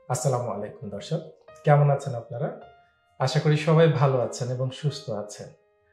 আসসালামু আলাইকুম দর্শক, কেমন আছেন আপনারা? আশা করি সবাই ভালো আছেন এবং সুস্থ আছেন।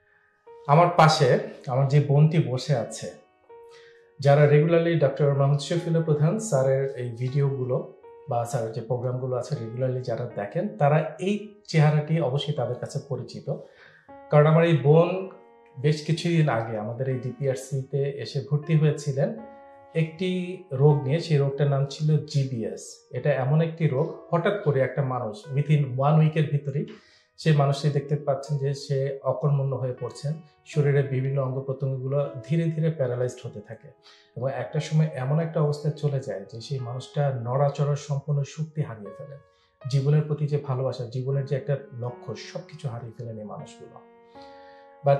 আমার পাশে আমার যে বোনটি বসে আছে, যারা রেগুলারলি Dr.Md.Shafiullah Prodhan স্যারের এই ভিডিওগুলো বা স্যারের যে প্রোগ্রামগুলো আছে রেগুলারলি যারা দেখেন, তারা এই চেহারাটি অবশ্যই তাদের কাছে পরিচিত। কারণ আমার এই বোন বেশ কিছুদিন আগে আমাদের এই ডিপিআরসিতে এসে ভর্তি হয়েছিলেন একটি রোগ নিয়ে। সেই রোগটার নাম ছিল GBS। এটা এমন একটি রোগ, হঠাৎ করে একটা মানুষ উইথিন 1 উইকের ভিতরেই সেই মানুষটি দেখতে পাচ্ছেন যে সে অকর্মণ্য হয়ে পড়ছেন, শরীরের বিভিন্ন অঙ্গ প্রত্যঙ্গগুলো ধীরে ধীরে প্যারালাইজড হতে থাকে এবং একটা সময় এমন একটা অবস্থায় চলে যায় যে সেই মানুষটা নড়াচড়ার সম্পূর্ণ শক্তি হারিয়ে ফেলেন। জীবনের প্রতি যে ভালোবাসা, জীবনের যে একটা লক্ষ্য, সবকিছু হারিয়ে ফেলেন এই মানুষগুলো। বাট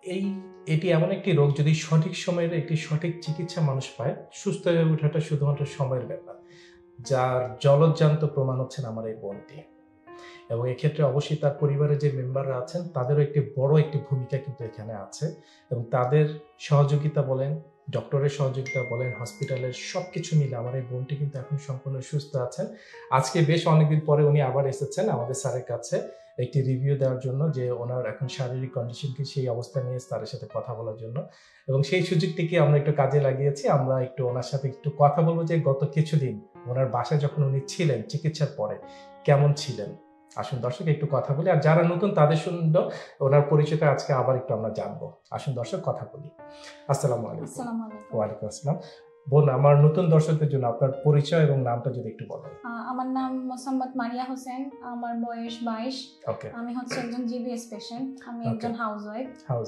এটি এমন একটি রোগ, যদি সঠিক সময়ের একটি সঠিক চিকিৎসা মানুষ পায়, সুস্থ হয়ে ওঠাটা শুধুমাত্র সময়ের ব্যাপার, যার জলজ্জান্ত প্রমাণ হচ্ছেন আমার এই বোনটি। এবং এক্ষেত্রে অবশ্যই তার পরিবারের যে মেম্বাররা আছেন তাদেরও একটি বড় একটি ভূমিকা কিন্তু এখানে আছে এবং তাদের সহযোগিতা বলেন, ডক্টরের সহযোগিতা বলেন, হসপিটালের সবকিছু মিলে আমার এই বোনটি কিন্তু এখন সম্পূর্ণ সুস্থ আছেন। আজকে বেশ অনেকদিন পরে উনি আবার এসেছেন আমাদের স্যারের কাছে একটি রিভিউ দেওয়ার জন্য, যে ওনার এখন শারীরিক কন্ডিশন কি, সেই অবস্থা নিয়ে স্যারের সাথে কথা বলার জন্য। এবং সেই সুযোগটিকে আমরা একটু কাজে লাগিয়েছি। আমরা একটু ওনার সাথে একটু কথা বলবো যে গত কিছুদিন ওনার বাসায় যখন উনি ছিলেন চিকিৎসার পরে কেমন ছিলেন। আসুন দর্শক একটু কথা বলি, আর যারা নতুন তাদের শুনলো ওনার পরিচয়টা আজকে আবার একটু আমরা জানবো। আসুন দর্শক কথা বলি। আসসালামু আলাইকুম। ওয়ালাইকুম আসসালাম। বোন, আমার নতুন দর্শকদের জন্য আপনার পরিচয় এবং নামটা যদি একটু বলেন। আমার নাম মোসাম্মদ মারিয়া হোসেন, আমার বয়স 22। ওকে। আমি হচ্ছে একজন GBS পেশেন্ট, আমি একজন হাউসওয়াইফ।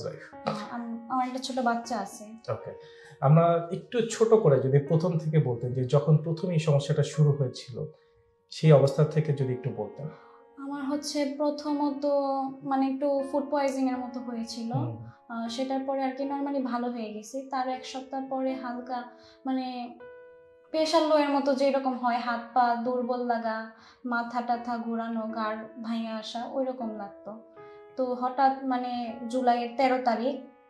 আমার একটা ছোট বাচ্চা আছে। ওকে, আমরা একটু ছোট করে যদি প্রথম থেকে বলতেন যে যখন প্রথম এই সমস্যাটা শুরু হয়েছিল সেই অবস্থা থেকে যদি একটু বলতেন। আমার হচ্ছে প্রথমত মানে একটু ফুড পয়জনিং এর মতো হয়েছিল, সেটার পরে আর কি নরমালি ভালো হয়ে গেছি। তার এক সপ্তাহ পরে হালকা মানে প্রেশার লো এর মতো যেরকম হয়, হাত পা দুর্বল লাগা, মাথা টাথা ঘোরানো, ঘাড় ভাঙে আসা, ওই রকম লাগতো। তো হঠাৎ মানে জুলাইয়ের 13 তারিখ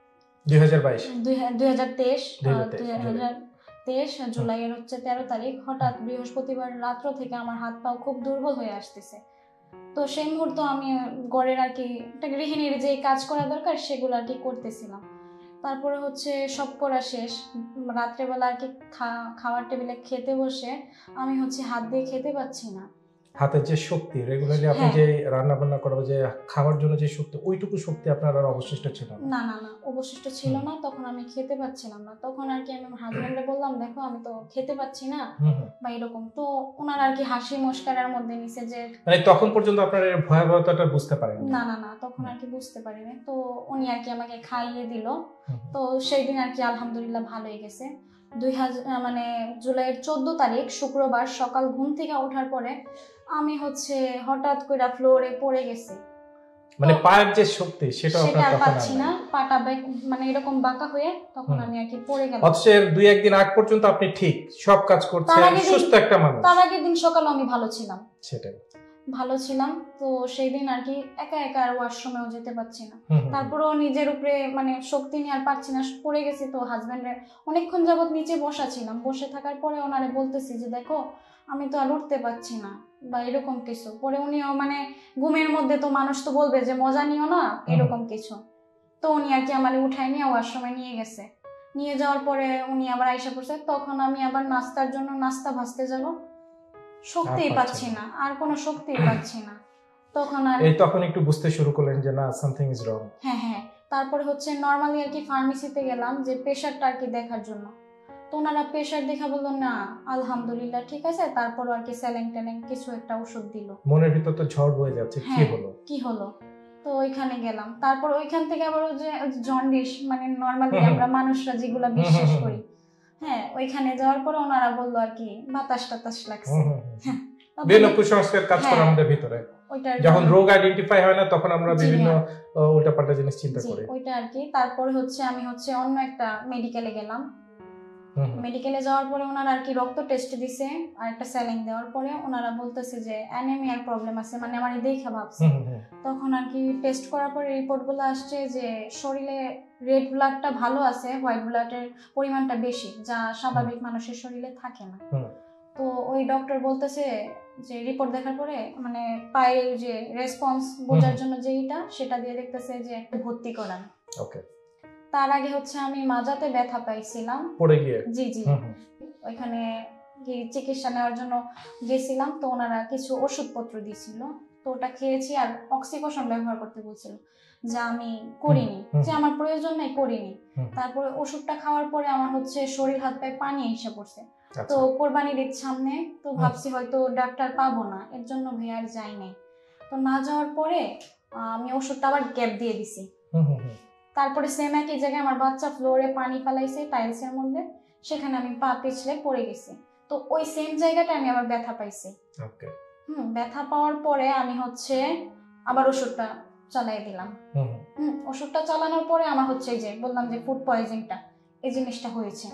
2023 জুলাইয়ের হচ্ছে 13 তারিখ, হঠাৎ বৃহস্পতিবার রাত্র থেকে আমার হাত পা খুব দুর্বল হয়ে আসতেছে। তো সেই মুহূর্তে আমি ঘরের আর কি একটা গৃহিণীর যে কাজ করা দরকার সেগুলো আর কি করতেছিলাম। তারপরে হচ্ছে সব করা শেষ, রাত্রেবেলা আর কি খাওয়ার টেবিলে খেতে বসে আমি হচ্ছে হাত দিয়ে খেতে পাচ্ছি না। হাতের যে শক্তি, রেগুলারলি আপনি যে রান্না বান্না করাবে, যে খাওয়ার জন্য যে শক্তি, ওইটুকু শক্তি আপনার আর অবশিষ্ট ছিল না? না অবশিষ্ট ছিল না। তখন আমি খেতে পাচ্ছিলাম না। তখন আর কি আমি আমার হাজবেন্ডে বললাম, দেখো আমি তো খেতে পাচ্ছি না বা এরকম। তো ওনার আর কি হাসি মস্কারার মধ্যে নিছে যে, মানে তখন পর্যন্ত আপনার এর ভয়াবহতাটা বুঝতে পারেন না তখন আর কি বুঝতে পারিনি। তো উনি আর কি আমাকে খাইয়ে দিল। তো সেই দিন আর কি আলহামদুলিল্লাহ ভালো হয়ে গেছে। মানে জুলাইয়ের 14 তারিখ শুক্রবার সকাল ঘুম থেকে ওঠার পরে আমি হচ্ছে হঠাৎ করে ফ্লোরে পড়ে গেছি। মানে পায়ের যে শক্তি সেটা আপনার তখন পাচ্ছি না, পাটা মানে এরকম বাঁকা হয়ে তখন আমি আর কি পড়ে গেলাম। অথচ 2-1 দিন আগ পর্যন্ত আপনি ঠিক সব কাজ করছেন, সুস্থ একটা মানুষ। তার আগের দিন সকালে আমি ভালো ছিলাম। সেটাই ভালো ছিলাম। তো সেই দিন আর কি একা একা আর ওয়াশরুমেও যেতে পারছি না। তারপরেও নিজের উপরে মানে শক্তি নিয়ে আর পারছি না, পড়ে গেছি। তো হাজবেন্ডের অনেকক্ষণ যাবত নিচে বসা ছিলাম, বসে থাকার পরে ওনারে বলতেছি যে দেখো আমি তো আর উঠতে পারছি না বা এরকম কিছু। পরে উনিও মানে ঘুমের মধ্যে তো মানুষ তো বলবে যে মজা নিও না, এরকম কিছু। তো উনি আর কি আমার উঠায় নিয়ে ওয়াশরুমে নিয়ে গেছে। নিয়ে যাওয়ার পরে উনি আবার আইসা পড়ছে। তখন আমি আবার নাস্তার জন্য নাস্তা ভাজতে যাবো, শক্তিই পাচ্ছি না, আর কোনো শক্তিই পাচ্ছি না। তখন একটু বুঝতে শুরু করলেন যে না, সামথিং ইজ রং। হ্যাঁ। তারপরে হচ্ছে নরমালি আর কি ফার্মেসিতে গেলাম যে প্রেশারটা আর কি দেখার জন্য। তো ওনারা প্রেশার দেখা বললো না আলহামদুলিল্লাহ ঠিক আছে। তারপর আর কি স্যালাইন ট্যালাইন কিছু একটা ওষুধ দিল। মনের ভিতর তো ঝড় বয়ে যাচ্ছে, কি হলো? তো ওইখানে গেলাম। তারপর ওইখান থেকে আবার যে জন্ডিস, মানে নরমালি আমরা মানুষরা যেগুলা বিশ্বাস করি, হ্যাঁ, ওইখানে যাওয়ার পরে ওনারা বললো আর কি বাতাস টাতাস লাগছে। বিভিন্ন কুসংস্কার কাজ করে আমাদের ভিতরে। যখন রোগ আইডেন্টিফাই হয় না তখন আমরা বিভিন্ন উল্টাপাল্টা জিনিস চিন্তা করি, ওইটা আর কি। তারপরে হচ্ছে আমি হচ্ছে অন্য একটা মেডিকেলে গেলাম। মেডিকেলে যাওয়ার পরে ওনারা আর কি রক্ত টেস্ট দিছে আর একটা স্যালাইন দেওয়ার পরে ওনারা বলতেছে যে অ্যানিমিয়ার প্রবলেম আছে, মানে আমার দেখা ভাবছে। তখন আর কি টেস্ট করার পরে রিপোর্টগুলো আসছে যে শরীরে রেড ব্লাডটা ভালো আছে, হোয়াইট ব্লাডের পরিমাণটা বেশি, যা স্বাভাবিক মানুষের শরীরে থাকে না। তো ওই ডক্টর বলতেছে যে রিপোর্ট দেখার পরে মানে পায়ের যে রেসপন্স বোঝার জন্য যেটা সেটা দিয়ে দেখতেছে যে ভর্তি করান। ওকে। তার আগে হচ্ছে আমি মাজাতে ব্যথা পাইছিলাম পড়ে গিয়ে। জি জি, ওইখানে চিকিৎসা নেওয়ার জন্য গেছিলাম, তো ওনারা কিছু ওষুধপত্র দিয়েছিল, তো ওটা খেয়েছি আর অক্সিকোশন ব্যবহার করতে বলছিল, যা আমি করিনি, যে আমার প্রয়োজন নাই করিনি। তারপরে ওষুধটা খাওয়ার পরে আমার হচ্ছে শরীর হাত পায়ে পানি এসে পড়ছে, তো কোরবানির ঈদ সামনে, তো ভাবছি হয়তো ডাক্তার পাবো না, এর জন্য ভাই আর যাই নাই। তো না যাওয়ার পরে আমি ওষুধটা আবার গ্যাপ দিয়ে দিছি। তারপরে সেম একই জায়গায় আমার বাচ্চা ফ্লোরে পানি ফেলাইছে টাইলসের মধ্যে, সেখানে আমি পা পিছলে পড়ে গেছি, তো ওই সেম জায়গাটা আমি আবার ব্যথা পাইছি। ব্যথা পাওয়ার পরে আমি হচ্ছে আবার ওষুধটা চালাই দিলাম। ওষুধটা চালানোর পরে আমার হচ্ছে এই যে বললাম যে ফুড পয়জনিংটা, এই জিনিসটা হয়েছে।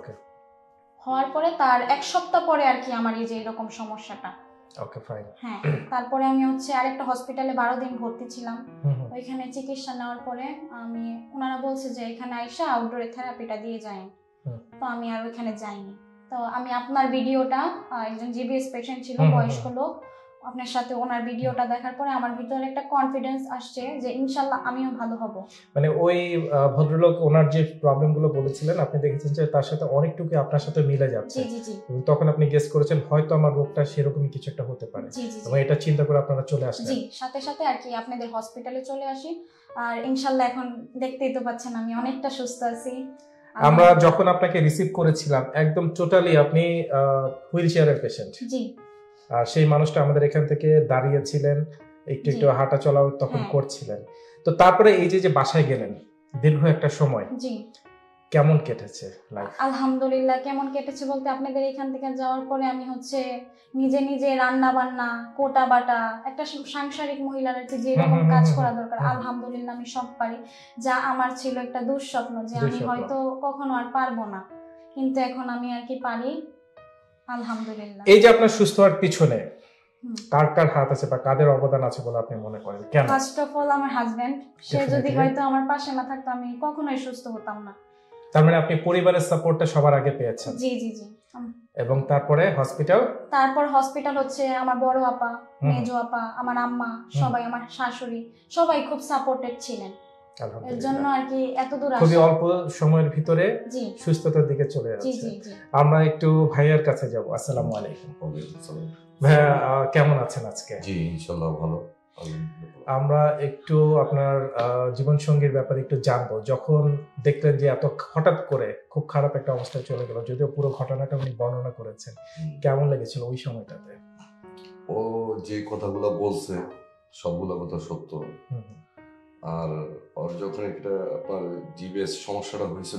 হওয়ার পরে তার 1 সপ্তাহ পরে আর কি আমার এই যে এরকম সমস্যাটা। হ্যাঁ, তারপরে আমি হচ্ছে আরেকটা হসপিটালে 12 দিন ভর্তি ছিলাম। ওইখানে চিকিৎসা নেওয়ার পরে আমি ওনারা বলছে যে এখানে আইসা আউটডোরে থেরাপিটা দিয়ে যায়, তো আমি আর ওইখানে যাইনি। তো আমি আপনার ভিডিওটা, একজন জিবিএস পেশেন্ট ছিল বয়স্ক লোক, আপনার সাথে ওনার ভিডিওটা দেখার পরে আমার ভিতরে একটা কনফিডেন্স আসছে যে ইনশাআল্লাহ আমিও ভালো হব। মানে ওই ভদ্রলোক ওনার যে প্রবলেমগুলো বলেছিলেন আপনি দেখেছেন যে তার সাথে অনেকটুকু আপনার সাথে মিলে যাচ্ছে। জি জি। তখন আপনি গেস করেছেন হয়তো আমার রোগটা সেরকমই কিছু একটা হতে পারে, এবং এটা চিন্তা করে আপনারা চলে আসলেন। জি, সাথে সাথে আর কি আপনাদের হসপিটালে চলে আসি, আর ইনশাআল্লাহ এখন দেখতেই তো পাচ্ছেন আমি অনেকটা সুস্থ আছি। আমরা যখন আপনাকে রিসিভ করেছিলাম একদম টোটালি আপনি হুইল চেয়ারের পেশেন্ট। জি। আর সেই মানুষটা আমাদের এখান থেকে দাঁড়িয়েছিলেন, একটু একটু হাঁটা চলাও তখন করছিলেন। তো তারপরে এই যে বাসায় গেলেন দীর্ঘ একটা সময়, জি, কেমন কেটেছে লাইফ? আলহামদুলিল্লাহ কেমন কেটেছে বলতে আপনাদের এখান থেকে যাওয়ার পরে আমি হচ্ছে নিজে নিজে রান্না বান্না, কোটা বাটা, একটা সাংসারিক মহিলার আর কি যেরকম কাজ করা দরকার আলহামদুলিল্লাহ আমি সব পারি। যা আমার ছিল একটা দুঃস্বপ্ন যে আমি হয়তো কখনো আর পারবো না, কিন্তু এখন আমি আর কি পারি আলহামদুলিল্লাহ। এই যে আপনার সুস্থ হওয়ার পিছনে কার কার হাত আছে বা কাদের অবদান আছে বলে আপনি মনে করেন? কেন? ফার্স্ট অফ অল আমার হাজবেন্ড, সে যদি হয়তো আমার পাশে না থাকতো আমি কখনোই সুস্থ হতাম না। তার মানে আপনি পরিবারের সাপোর্টটা সবার আগে পেয়েছেন? জি জি জি। এবং তারপরে হসপিটাল? তারপর হসপিটাল হচ্ছে আমার বড় আপা, মেজো আপা, আমার আম্মা, সবাই, আমার শাশুড়ি, সবাই খুব সাপোর্টেড ছিলেন। এর জন্য আর কি এত দূর আসা। খুবই অল্প সময়ের ভিতরে সুস্থতার দিকে চলে যাচ্ছে। জি জি জি। আমরা একটু ভাইয়ার কাছে যাব। আসসালামু আলাইকুম। ভাইয়া কেমন আছেন আজকে? জি ইনশাআল্লাহ ভালো। আমরা একটু আপনার জীবন সঙ্গীর ব্যাপারে একটু জানবো। যখন দেখলেন যে এত হঠাৎ করে খুব খারাপ একটা অবস্থায় চলে গেল, যদিও পুরো ঘটনাটা উনি বর্ণনা করেছেন, কেমন লেগেছিল ওই সময়টাতে? ও যে কথাগুলো বলছে সবগুলো কথা সত্য। আর ওর যখন একটা আপনার জিবিএস সমস্যাটা হয়েছিল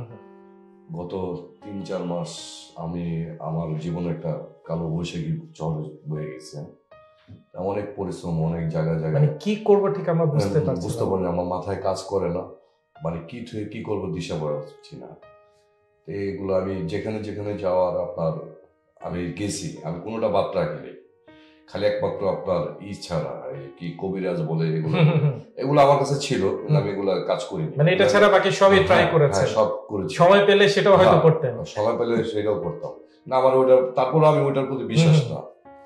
গত 3-4 মাস, আমি আমার জীবনে একটা কালো বৈশাখী ঝড় বয়ে গেছে। অনেক পরিশ্রম, অনেক জায়গায় মানে কি করবো ঠিক আমরা বুঝতে পারি না, আমার মাথায় কাজ করে না, মানে কি থেকে কি করবো দিশা পাচ্ছি না। তো এগুলো আমি যেখানে যেখানে যাওয়ার আপনার আমি গেছি, আমি কোনোটা বাদ রাখিনি, খালি একমাত্র আপনার ছাড়া কি কবিরাজ বলে এগুলো আমার কাছে ছিল, আমি এগুলো কাজ করিনি। মানে এটা ছাড়া বাকি সবই ট্রাই করেছেন? সব করেছি, সময় পেলে সেটাও হয়তো করতেন? সময় পেলে সেটাও করতাম না, আমার ওইটা তারপরে আমি ওইটার প্রতি বিশ্বাস না।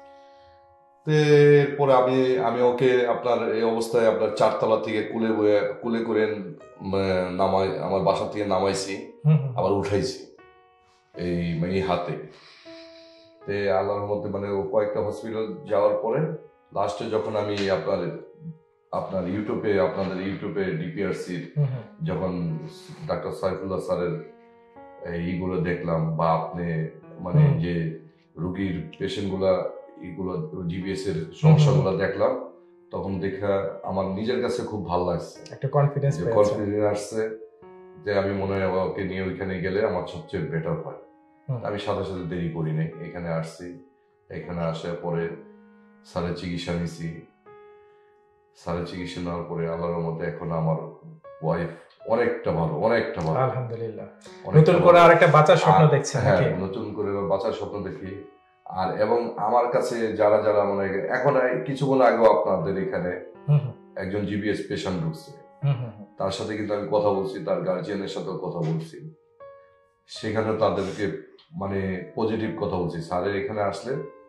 এরপরে আমি ওকে আপনার এই অবস্থায় আপনার 4 তলা থেকে কুলে করে নামাই, আমার বাসা থেকে নামাইছি, আবার উঠাইছি এই হাতে। আল্লাহর মধ্যে মানে কয়েকটা হসপিটাল যাওয়ার পরে লাস্টে যখন আমি আপনার ইউটিউবে ডিপিআরসির যখন ডক্টর সাইফুল্লাহ স্যারের এইগুলো দেখলাম, বা আপনি মানে যে রোগীর পেশেন্টগুলা এইগুলো জিবিএস এর সমস্যাগুলো দেখলাম, তখন দেখা আমার নিজের কাছে খুব ভালো লাগছে, একটা কনফিডেন্স আসছে যে আমি মনে হয় ওকে নিয়ে ওইখানে গেলে আমার সবচেয়ে বেটার হয়। আমি সাথে সাথে দেরি করি নাই, এখানে আসছি। এখানে আসার পরে স্যারের চিকিৎসা নিছি। স্যারের চিকিৎসা নেওয়ার পরে আল্লাহর মধ্যে এখন আমার ওয়াইফ অনেকটা ভালো আলহামদুলিল্লাহ। নতুন করে আরেকটা বাঁচার স্বপ্ন দেখছেন? হ্যাঁ, নতুন করে বাঁচার স্বপ্ন দেখি। আর এবং আমার কাছে যারা মানে এখন কিছুক্ষণ আগেও আপনাদের এখানে একজন জিবিএস পেশেন্ট ঢুকছে, তার সাথে কিন্তু আমি কথা বলছি, তার গার্জিয়ানের সাথেও কথা বলছি, সেখানে তাদেরকে মানে পজিটিভ কথা বলছি। স্যারের এখানে আসলে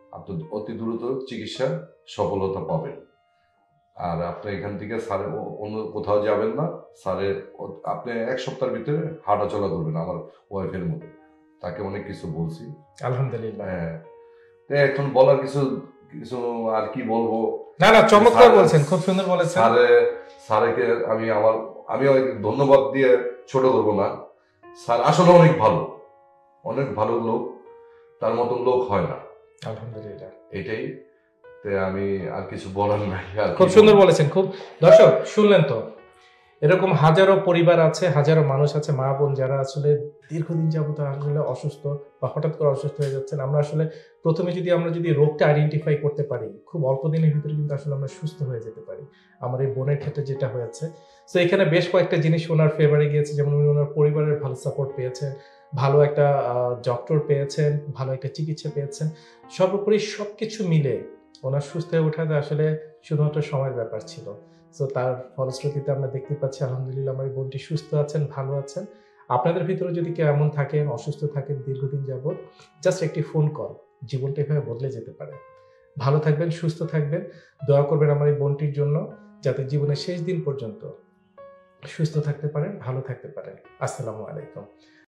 আপনি অতি দ্রুত চিকিৎসা সফলতা পাবেন। আর আপনি এখান থেকে স্যারের অন্য কোথাও যাবেন না, স্যারের আপনি 1 সপ্তাহের ভিতরে হাঁটা চলা করবেন আমার ওয়াইফের মতো, তাকে অনেক কিছু বলছি। আলহামদুলিল্লাহ। হ্যাঁ, এখন বলার কিছু আর কি বলবো। না না, চমৎকার বলেছেন, খুব সুন্দর বলেছেন। স্যারকে আমি ধন্যবাদ দিয়ে ছোট করবো না। স্যার আসলে অনেক ভালো লোক, তার মতন লোক হয় না। আলহামদুলিল্লাহ, এটাই। আমি আর কিছু বলার নাই। খুব সুন্দর বলেছেন। খুব দর্শক শুনলেন তো, এরকম হাজারো পরিবার আছে, হাজারো মানুষ আছে, মা বোন যারা আসলে দীর্ঘদিন যাবত আসলে অসুস্থ বা হঠাৎ করে অসুস্থ হয়ে যাচ্ছেন। আমরা আসলে প্রথমে আমরা যদি রোগটা আইডেন্টিফাই করতে পারি, খুব অল্প দিনের ভিতরে কিন্তু আসলে আমরা সুস্থ হয়ে যেতে পারি। আমার এই বোনের ক্ষেত্রে যেটা হয়েছে, তো এখানে বেশ কয়েকটা জিনিস ওনার ফেভারে গিয়েছে। যেমন উনি ওনার পরিবারের ভালো সাপোর্ট পেয়েছেন, ভালো একটা ডক্টর পেয়েছেন, ভালো একটা চিকিৎসা পেয়েছেন। সর্বোপরি সবকিছু মিলে ওনার সুস্থ হয়ে ওঠাতে আসলে শুধুমাত্র সময়ের ব্যাপার ছিল। তো তার ফলশ্রুতিতে আমরা দেখতে পাচ্ছি আলহামদুলিল্লাহ আমার এই বোনটি সুস্থ আছেন, ভালো আছেন। আপনাদের ভিতরে যদি কেউ এমন থাকেন, অসুস্থ থাকেন দীর্ঘদিন যাবত, জাস্ট একটি ফোন কল, জীবনটা এভাবে বদলে যেতে পারে। ভালো থাকবেন, সুস্থ থাকবেন, দোয়া করবেন আমার এই বোনটির জন্য, যাতে জীবনের শেষ দিন পর্যন্ত সুস্থ থাকতে পারেন, ভালো থাকতে পারেন। আসসালামু আলাইকুম।